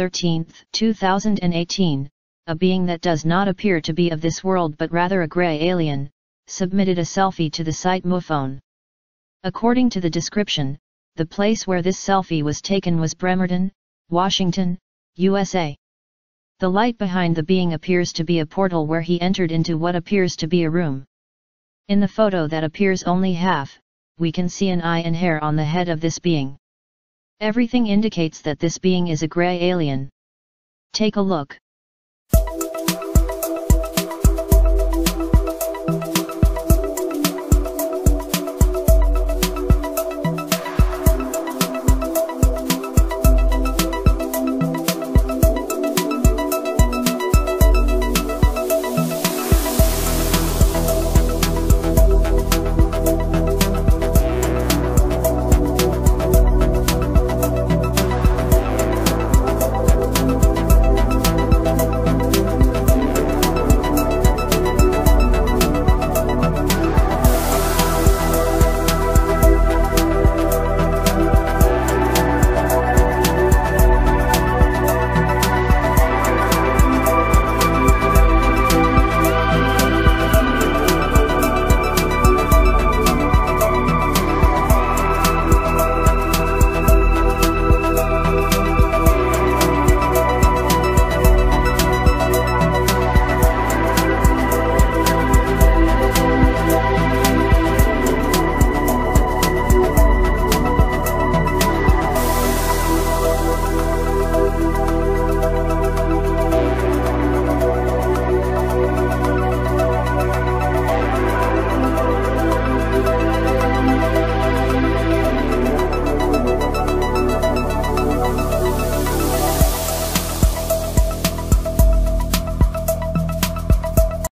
13th, 2018, a being that does not appear to be of this world but rather a grey alien, submitted a selfie to the site MoPhone. According to the description, the place where this selfie was taken was Bremerton, Washington, USA. The light behind the being appears to be a portal where he entered into what appears to be a room. In the photo that appears only half, we can see an eye and hair on the head of this being. Everything indicates that this being is a grey alien. Take a look.